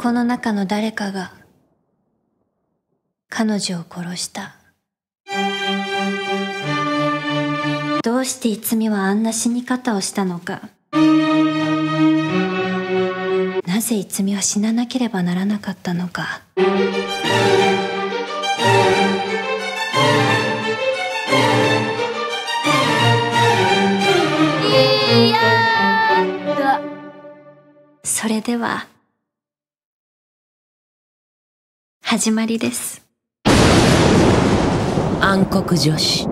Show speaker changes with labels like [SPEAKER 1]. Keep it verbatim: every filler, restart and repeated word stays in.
[SPEAKER 1] この中の誰かが彼女を殺した。どうして逸美はあんな死に方をしたのか。なぜ逸美は死ななければならなかったのか。いやだ。それでは始まりです。
[SPEAKER 2] 暗黒女子